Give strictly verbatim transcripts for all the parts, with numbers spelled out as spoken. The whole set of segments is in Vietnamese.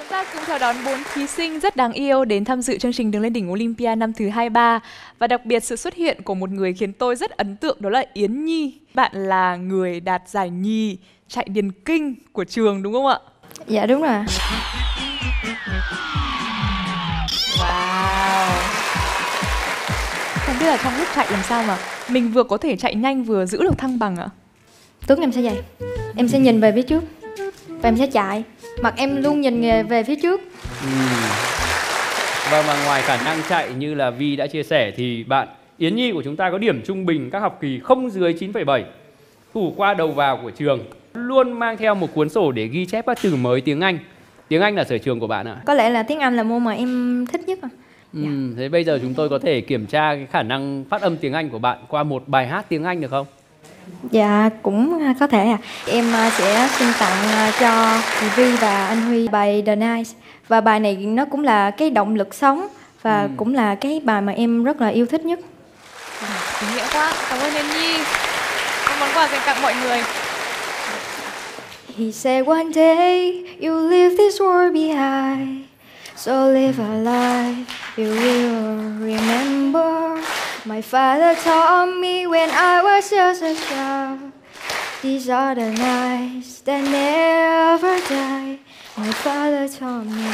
Chúng ta cùng chào đón bốn thí sinh rất đáng yêu đến tham dự chương trình Đường lên đỉnh Olympia năm thứ hai mươi ba. Và đặc biệt sự xuất hiện của một người khiến tôi rất ấn tượng, đó là Yến Nhi. Bạn là người đạt giải nhì chạy điền kinh của trường đúng không ạ? Dạ đúng rồi. Wow. Không biết là trong lúc chạy làm sao mà mình vừa có thể chạy nhanh vừa giữ được thăng bằng ạ? Tuấn em sẽ vậy. Em sẽ nhìn về phía trước và em sẽ chạy. Mặt em luôn nhìn về phía trước. Ừ. Vâng, mà ngoài khả năng chạy như là Vi đã chia sẻ thì bạn Yến Nhi của chúng ta có điểm trung bình các học kỳ không dưới chín phẩy bảy. Thủ khoa đầu vào của trường, luôn mang theo một cuốn sổ để ghi chép các từ mới tiếng Anh. Tiếng Anh là sở trường của bạn ạ? Có lẽ là tiếng Anh là môn mà em thích nhất. Ừ, thế bây giờ chúng tôi có thể kiểm tra cái khả năng phát âm tiếng Anh của bạn qua một bài hát tiếng Anh được không? Dạ cũng có thể à. Em sẽ xin tặng cho chị Vi và anh Huy bài The Night. Và bài này nó cũng là cái động lực sống. Và ừ. cũng là cái bài mà em rất là yêu thích nhất. Ý nghĩa quá, cảm ơn Yến Nhi. Một món quà dành tặng mọi người. He said one day you leave this world behind, so live a life you will remember. My father taught me when I was just a child. These are the nights that never die. My father taught me.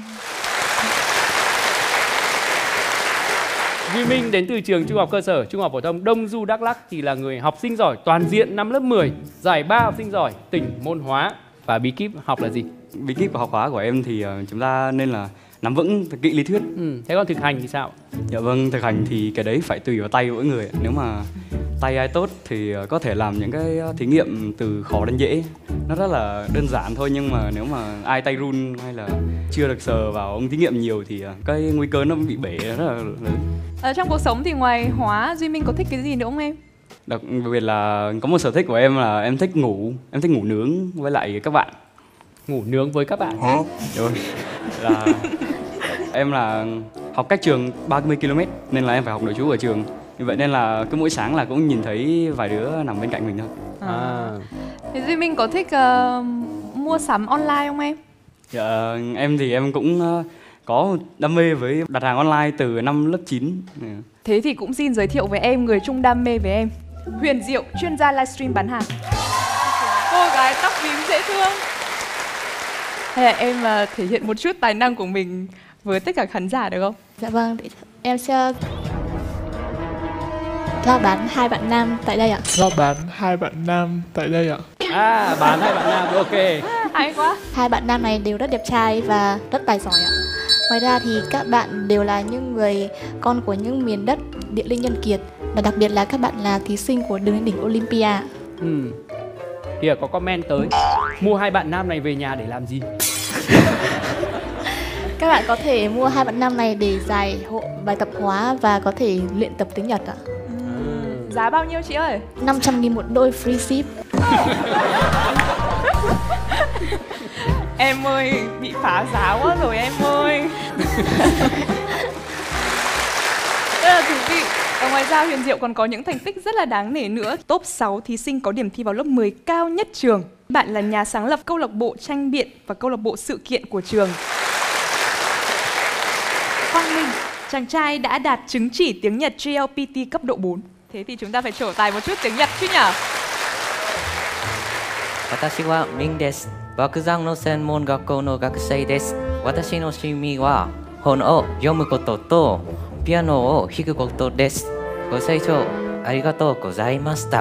Duy Minh đến từ trường trung học cơ sở, trung học phổ thông Đông Du Đắk Lắk thì là người học sinh giỏi toàn diện năm lớp mười, giải ba học sinh giỏi tỉnh môn hóa. Và bí kíp học là gì? Bí kíp của học hóa của em thì uh, chúng ta nên là nắm vững kỹ lý thuyết. Ừ, thế còn thực hành thì sao? Dạ vâng, thực hành thì cái đấy phải tùy vào tay mỗi người. Nếu mà tay ai tốt thì có thể làm những cái thí nghiệm từ khó đến dễ. Nó rất là đơn giản thôi, nhưng mà nếu mà ai tay run hay là chưa được sờ vào ống thí nghiệm nhiều thì cái nguy cơ nó bị bể rất là lớn. Ở trong cuộc sống thì ngoài hóa, Duy Minh có thích cái gì nữa không em? Đặc biệt là có một sở thích của em là em thích ngủ, em thích ngủ nướng với lại các bạn. Ngủ nướng với các bạn? Hả? Rồi. Là em là học cách trường ba mươi ki lô mét nên là em phải học nội trú ở trường. Vì vậy nên là cứ mỗi sáng là cũng nhìn thấy vài đứa nằm bên cạnh mình thôi. À. Thế Duy Minh có thích uh, mua sắm online không em? Dạ, em thì em cũng uh, có đam mê với đặt hàng online từ năm lớp chín. Thế thì cũng xin giới thiệu với em người chung đam mê với em, Huyền Diệu, chuyên gia livestream bán hàng. Cô gái tóc bím dễ thương. Hay là em uh, thể hiện một chút tài năng của mình với tất cả khán giả được không? Dạ vâng, em sẽ giao bán hai bạn nam tại đây ạ. Giao bán hai bạn nam tại đây ạ. À, bán hai bạn nam, ok. Hay quá. Hai bạn nam này đều rất đẹp trai và rất tài giỏi ạ. Ngoài ra thì các bạn đều là những người con của những miền đất địa linh nhân kiệt. Và đặc biệt là các bạn là thí sinh của Đường lên đỉnh Olympia. Ừ. Kìa có comment tới. Mua hai bạn nam này về nhà để làm gì? Các bạn có thể mua hai bạn nam này để giải hộ bài tập hóa và có thể luyện tập tiếng Nhật ạ. Ừ. Giá bao nhiêu chị ơi? năm trăm nghìn một đôi free ship. Em ơi, bị phá giá quá rồi em ơi. Rất là thú vị. Và ngoài ra Huyền Diệu còn có những thành tích rất là đáng nể nữa. Top sáu thí sinh có điểm thi vào lớp mười cao nhất trường. Bạn là nhà sáng lập câu lạc bộ tranh biện và câu lạc bộ sự kiện của trường. Quang Minh, chàng trai đã đạt chứng chỉ tiếng Nhật G L P T cấp độ bốn. Thế thì chúng ta phải trổ tài một chút tiếng Nhật chứ nhở? 私はミンです。爆山の専門学校の学生です。私の趣味は本を読むこととピアノを弾くことです。ご清聴ありがとうございました。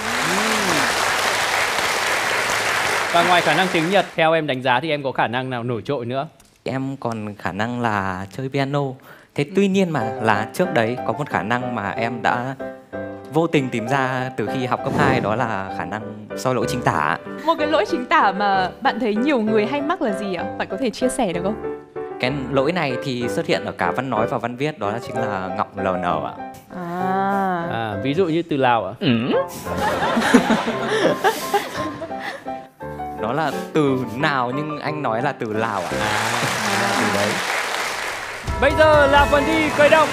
Và ngoài khả năng tiếng Nhật, theo em đánh giá thì em có khả năng nào nổi trội nữa? Em còn khả năng là chơi piano. Thế tuy nhiên mà là trước đấy có một khả năng mà em đã vô tình tìm ra từ khi học cấp hai, đó là khả năng soi lỗi chính tả. Một cái lỗi chính tả mà bạn thấy nhiều người hay mắc là gì ạ? Bạn có thể chia sẻ được không? Cái lỗi này thì xuất hiện ở cả văn nói và văn viết, đó là chính là ngọng lờ nờ ạ. À. À, ví dụ như từ Lào ạ? Ừ. Đó là từ nào nhưng anh nói là từ Lào ạ. À, à. Từ đấy. Bây giờ là phần thi khởi động.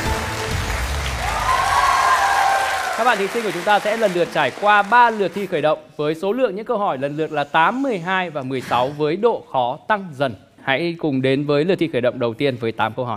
Các bạn thí sinh của chúng ta sẽ lần lượt trải qua ba lượt thi khởi động với số lượng những câu hỏi lần lượt là tám, mười hai và mười sáu với độ khó tăng dần. Hãy cùng đến với lượt thi khởi động đầu tiên với tám câu hỏi.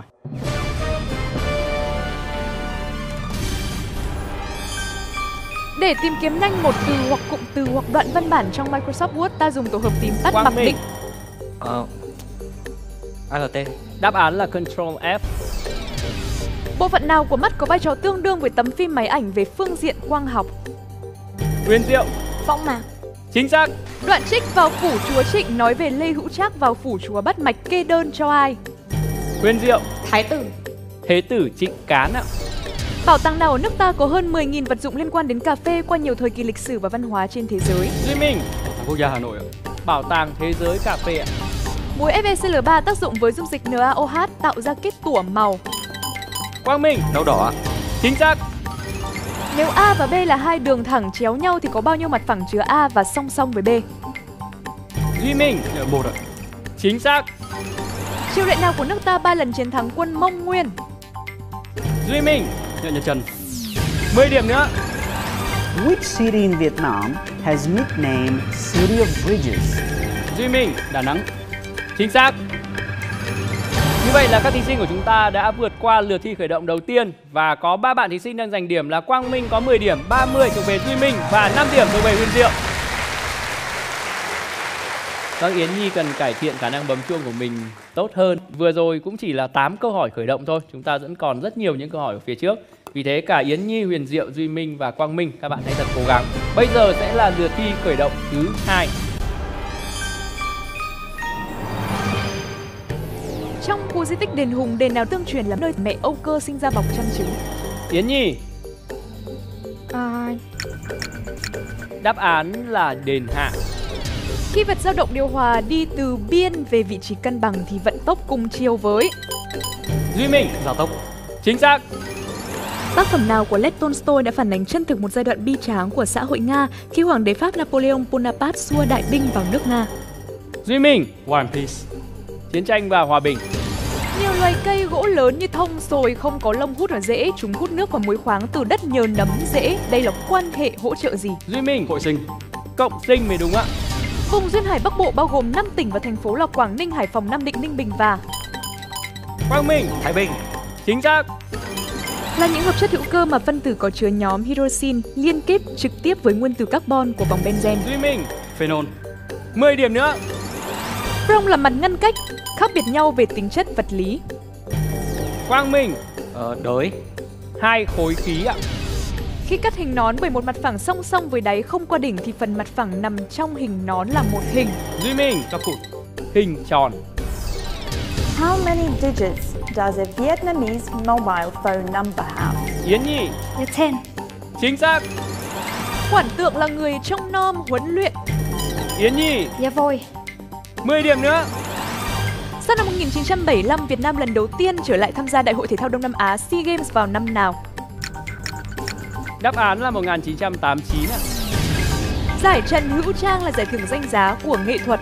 Để tìm kiếm nhanh một từ hoặc cụm từ hoặc đoạn văn bản trong Microsoft Word, ta dùng tổ hợp phím tắt Quang mặc Minh. định. Ờ, a lờ tê. Đáp án là Control F. Bộ phận nào của mắt có vai trò tương đương với tấm phim máy ảnh về phương diện quang học? Huyền Diệu. Võng mạc. Chính xác. Đoạn trích vào phủ chúa Trịnh nói về Lê Hữu Trác vào phủ chúa bắt mạch kê đơn cho ai? Huyền Diệu. Thái tử. Thế tử Trịnh Cán ạ. Bảo tàng nào ở nước ta có hơn mười nghìn vật dụng liên quan đến cà phê qua nhiều thời kỳ lịch sử và văn hóa trên thế giới? Duy Minh. Quốc gia Hà Nội ạ. Bảo tàng thế giới cà phê ạ. Muối ép e xê lờ ba tác dụng với dung dịch en a o hát tạo ra kết tủa màu. Quang Minh. Nâu đỏ. Chính xác. Nếu A và B là hai đường thẳng chéo nhau thì có bao nhiêu mặt phẳng chứa A và song song với B? Duy Minh. Một ạ. Chính xác. Triều đại nào của nước ta ba lần chiến thắng quân Mông Nguyên? Duy Minh. Nhà Nhà Trần. mười điểm nữa. Which city in Vietnam has nickname City of Bridges? Duy Minh. Đà Nẵng. Chính xác. Như vậy là các thí sinh của chúng ta đã vượt qua lượt thi khởi động đầu tiên và có ba bạn thí sinh đang giành điểm là Quang Minh có mười điểm, ba mươi thuộc về Duy Minh và năm điểm thuộc về Huyền Diệu. Vâng, Yến Nhi cần cải thiện khả năng bấm chuông của mình tốt hơn. Vừa rồi cũng chỉ là tám câu hỏi khởi động thôi, chúng ta vẫn còn rất nhiều những câu hỏi ở phía trước. Vì thế cả Yến Nhi, Huyền Diệu, Duy Minh và Quang Minh, các bạn hãy thật cố gắng. Bây giờ sẽ là lượt thi khởi động thứ hai. Trong khu di tích đền Hùng, đền nào tương truyền là nơi mẹ Âu Cơ sinh ra bọc chăn trứng? Yến Nhi. À, Đáp án là đền Hạ. Khi vật dao động điều hòa đi từ biên về vị trí cân bằng thì vận tốc cùng chiều với. Duy Minh. Gia tốc. Chính xác. Tác phẩm nào của Lev Tolstoy đã phản ánh chân thực một giai đoạn bi tráng của xã hội Nga khi hoàng đế Pháp Napoleon Bonaparte xua đại binh vào nước Nga? Duy Minh. War and Peace. Chiến tranh và hòa bình. Nhiều loài cây gỗ lớn như thông sồi không có lông hút ở rễ, chúng hút nước và muối khoáng từ đất nhờ nấm rễ. Đây là quan hệ hỗ trợ gì? Duy Minh. Hội sinh. Cộng sinh mới đúng ạ. Vùng duyên hải Bắc Bộ bao gồm năm tỉnh và thành phố là Quảng Ninh, Hải Phòng, Nam Định, Ninh Bình và Quang Minh. Thái Bình. Chính xác. là những hợp chất hữu cơ mà phân tử có chứa nhóm hydroxin liên kết trực tiếp với nguyên tử carbon của vòng benzen. Duy Minh. Phenol. mười điểm nữa. Prong là mặt ngăn cách, khác biệt nhau về tính chất vật lý. Quang Minh. Ờ, đối. Hai khối khí ạ. Khi cắt hình nón bởi một mặt phẳng song song với đáy không qua đỉnh thì phần mặt phẳng nằm trong hình nón là một hình. Duy Minh. Cho cụt. Hình tròn. How many digits does a Vietnamese mobile phone number have? Yến Nhi. yeah, ten. Chính xác. Quản tượng là người trông nom huấn luyện. Yến Nhi. Yeah, voi. mười điểm nữa. Sau năm một nghìn chín trăm bảy mươi lăm, Việt Nam lần đầu tiên trở lại tham gia Đại hội Thể thao Đông Nam Á SEA Games vào năm nào? Đáp án là một nghìn chín trăm tám mươi chín ạ. Giải Trần Hữu Trang là giải thưởng danh giá của nghệ thuật.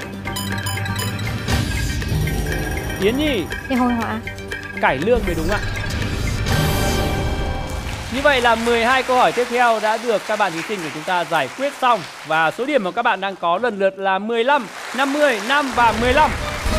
Yến Nhi. Yeah, hội họa. Cải lương mới đúng ạ. Như vậy là mười hai câu hỏi tiếp theo đã được các bạn thí sinh của chúng ta giải quyết xong. Và số điểm mà các bạn đang có lần lượt là mười lăm, năm mươi, năm và mười lăm.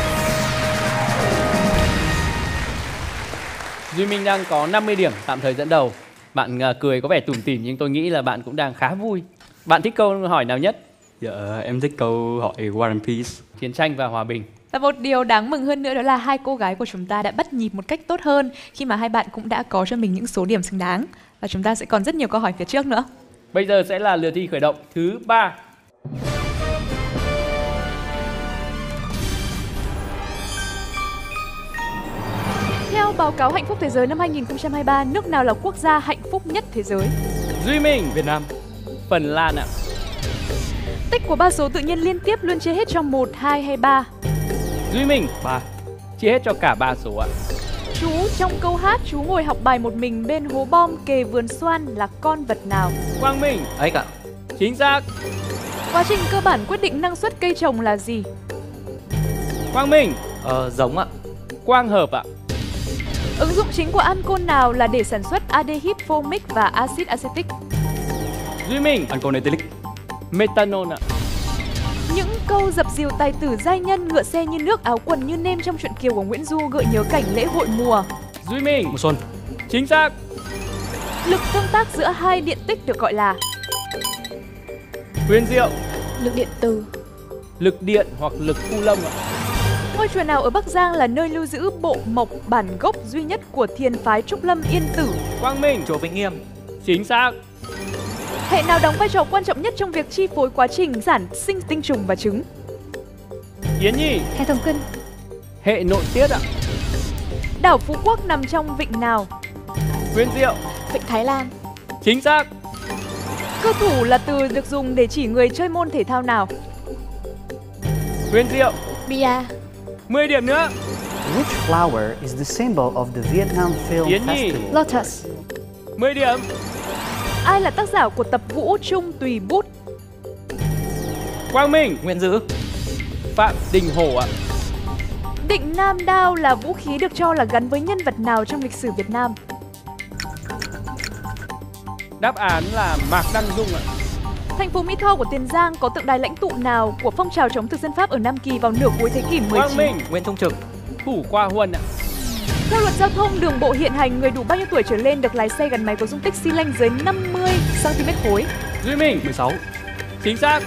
Duy Minh đang có năm mươi điểm, tạm thời dẫn đầu. Bạn uh, cười có vẻ tủm tỉm nhưng tôi nghĩ là bạn cũng đang khá vui. Bạn thích câu hỏi nào nhất? Dạ, em thích câu hỏi War and Peace. Chiến tranh và hòa bình. Và một điều đáng mừng hơn nữa đó là hai cô gái của chúng ta đã bắt nhịp một cách tốt hơn khi mà hai bạn cũng đã có cho mình những số điểm xứng đáng. Và chúng ta sẽ còn rất nhiều câu hỏi phía trước nữa. Bây giờ sẽ là lượt thi khởi động thứ ba. Theo báo cáo Hạnh phúc thế giới năm hai nghìn không trăm hai mươi ba, nước nào là quốc gia hạnh phúc nhất thế giới? Duy Minh. Việt Nam. Phần Lan ạ. Tích của ba số tự nhiên liên tiếp luôn chia hết cho một, hai hay ba? Duy Minh. Ba. Chia hết cho cả ba số ạ. Chú trong câu hát chú ngồi học bài một mình bên hố bom kề vườn xoan là con vật nào? Quang Minh. Ấy cả. Chính xác. Quá trình cơ bản quyết định năng suất cây trồng là gì? Quang Minh. Ờ, giống ạ. Quang hợp ạ. Ứng dụng chính của ancol nào là để sản xuất aldehyde formic và axit acetic? Duy Minh. Ancol ethylic. Methanol ạ. Những câu dập dìu tài tử giai nhân, ngựa xe như nước, áo quần như nêm trong truyện Kiều của Nguyễn Du gợi nhớ cảnh lễ hội mùa. Duy Minh. Mùa xuân. Chính xác. Lực tương tác giữa hai điện tích được gọi là Huyền Diệu. Lực điện từ. Lực điện hoặc lực cu lông ạ. Ngôi chùa nào ở Bắc Giang là nơi lưu giữ bộ mộc bản gốc duy nhất của thiền phái Trúc Lâm Yên Tử? Quang Minh. Chùa Vĩnh Nghiêm. Chính xác. Hệ nào đóng vai trò quan trọng nhất trong việc chi phối quá trình sản sinh tinh trùng và trứng? Yến Nhi. Hệ thần kinh. Hệ nội tiết ạ. Đảo Phú Quốc nằm trong vịnh nào? Huyền Diệu. Vịnh Thái Lan. Chính xác. Cơ thủ là từ được dùng để chỉ người chơi môn thể thao nào? Huyền Diệu. Bia. mười điểm nữa. Which flower is the symbol of the Vietnam Film Yến Nhi. Festival? Lotus. mười điểm. Ai là tác giả của tập Vũ Trung Tùy Bút? Quang Minh. Nguyễn Dữ. Phạm Đình Hổ ạ. Định Nam Đao là vũ khí được cho là gắn với nhân vật nào trong lịch sử Việt Nam? Đáp án là Mạc Đăng Dung ạ. Thành phố Mỹ Tho của Tiền Giang có tượng đài lãnh tụ nào của phong trào chống thực dân Pháp ở Nam Kỳ vào nửa cuối thế kỷ mười Quang chín? Minh. Nguyễn Trung Trực. Thủ Khoa Huân ạ. Theo luật giao thông đường bộ hiện hành, người đủ bao nhiêu tuổi trở lên được lái xe gắn máy có dung tích xi lanh dưới năm mươi xăng ti mét khối? Duy Minh. mười sáu. Chính xác.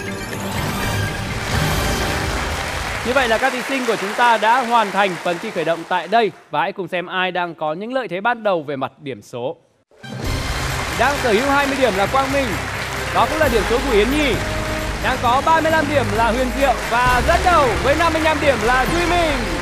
Như vậy là các thí sinh của chúng ta đã hoàn thành phần thi khởi động tại đây. Và hãy cùng xem ai đang có những lợi thế ban đầu về mặt điểm số. Đang sở hữu hai mươi điểm là Quang Minh. Đó cũng là điểm số của Yến Nhi. Đang có ba mươi lăm điểm là Huyền Diệu. Và dẫn đầu với năm mươi lăm điểm là Duy Minh.